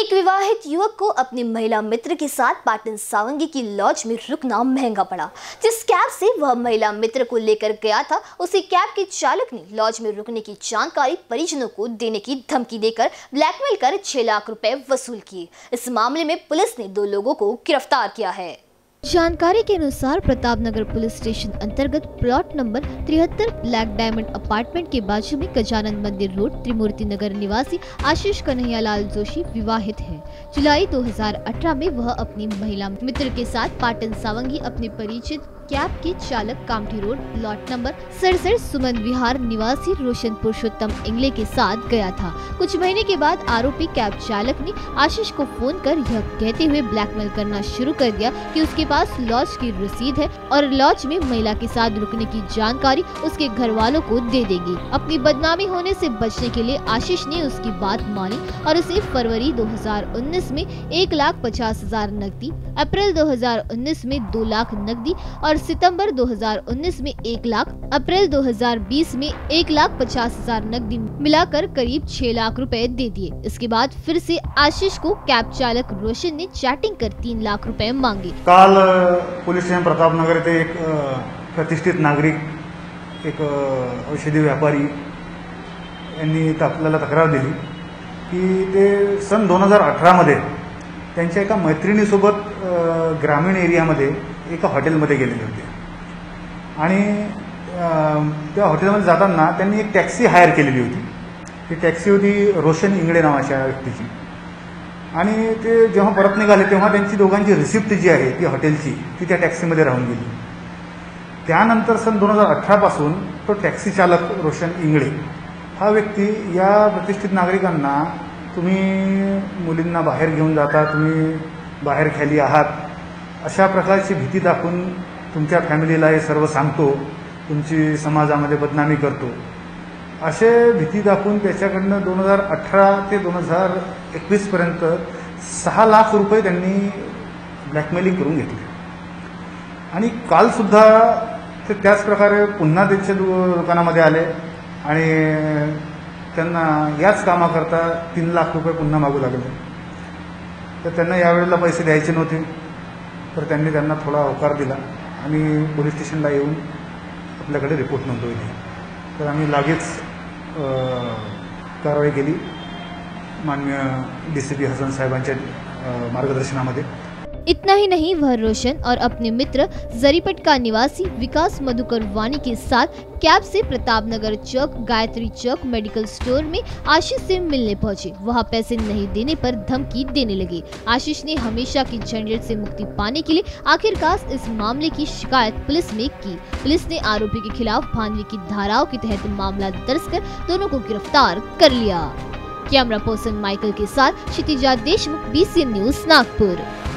एक विवाहित युवक को अपनी महिला मित्र के साथ पाटन सावंगी की लॉज में रुकना महंगा पड़ा। जिस कैब से वह महिला मित्र को लेकर गया था, उसी कैब के चालक ने लॉज में रुकने की जानकारी परिजनों को देने की धमकी देकर ब्लैकमेल कर 6 लाख रुपए वसूल किए। इस मामले में पुलिस ने 2 लोगों को गिरफ्तार किया है। जानकारी के अनुसार प्रतापनगर पुलिस स्टेशन अंतर्गत plot number 73 black diamond apartment के बाजू में गजानन मंदिर रोड त्रिमूर्ति नगर निवासी आशीष कन्हैयालाल जोशी विवाहित है। जुलाई 2018 में वह अपनी महिला मित्र के साथ पाटन सावंगी अपने परिचित कैब के चालक Kamthi road lot number 67 Suman Vihar निवासी रोशन पुरुषोत्तम इंगले के साथ गया था। कुछ महीने के बाद आरोपी कैब चालक ने आशीष को फोन कर यह कहते हुए ब्लैकमेल करना शुरू कर दिया कि उसके पास लॉज की रसीद है और लॉज में महिला के साथ रुकने की जानकारी उसके घर वालों को दे देगी। अपनी बदनामी होने से बचने के लिए आशीष ने उसकी बात मानी और उसे फरवरी 2019 में 1,50,000 नकदी, अप्रैल 2019 में 2 लाख नकदी और सितंबर 2019 में 1 लाख, अप्रैल 2020 में 1,50,000 नकदी मिलाकर करीब 6 लाख रुपए दे दिए। इसके बाद फिर से आशीष को कैब चालक रोशन ने चैटिंग कर 3 लाख रुपए मांगे। काल पोलीस स्टेशन प्रतापनगर येथे एक प्रतिष्ठित नागरिक, एक औषधी व्यापारी यांनी आपल्याला तक्रार दिली की ते सन 2018 मध्ये त्यांच्या एका मैत्रिणीसोबत ग्रामीण एरियामध्ये एका हॉटेलमध्ये गेलेले होते आणि त्या हॉटेलमध्ये जाताना त्यांनी एक टॅक्सी हायर केलेली होती। ती टॅक्सी होती रोशन इंगळे नावाच्या व्यक्तीची आणि ते जेव्हा परत निघाले तेव्हा त्यांची दोघांची रिसिप्ट जी आहे ती हॉटेलची ती त्या टॅक्सीमध्ये राहून गेली। त्यानंतर सन 2018 पासून तो टॅक्सी चालक रोशन इंगळे हा व्यक्ती या प्रतिष्ठित नागरिकांना तुम्ही मुलींना बाहेर घेऊन जाता, तुम्ही बाहेर खाली आहात, अशा प्रकारची भीती दाखवून तुमच्या फॅमिलीला हे सर्व सांगतो, तुमची समाजामध्ये बदनामी करतो, असे भीती दाखवून त्याच्याकडनं 2018 ते 2021 पर्यंत 6 लाख रुपये त्यांनी ब्लॅकमेलिंग करून घेतले। आणि काल सुद्धा ते त्याच प्रकारे पुन्हा त्यांच्या दुकानामध्ये आले आणि त्यांना याच कामाकरता 3 लाख रुपये पुन्हा मागू लागले। तर त्यांना यावेळेला पैसे द्यायचे नव्हते, तर त्यांनी त्यांना थोडा होकार दिला आणि पोलीस स्टेशनला येऊन आपल्याकडे रिपोर्ट नोंदवली। तर आम्ही लगेच कारवाई केली माननीय DCP हसन साहेबांच्या मार्गदर्शनामध्ये। इतना ही नहीं, वह रोशन और अपने मित्र जरीपट का निवासी विकास मधुकर वानी के साथ कैब से प्रतापनगर चौक गायत्री चौक मेडिकल स्टोर में आशीष से मिलने पहुंचे। वहां पैसे नहीं देने पर धमकी देने लगे। आशीष ने हमेशा की झंझट से मुक्ति पाने के लिए आखिरकार इस मामले की शिकायत पुलिस में की। पुलिस ने आरोपी के खिलाफ भानवी की धाराओं के तहत मामला दर्ज कर दोनों को गिरफ्तार कर लिया। कैमरा पर्सन माइकल के साथ क्षितिजा देशमुख, BCN न्यूज, नागपुर।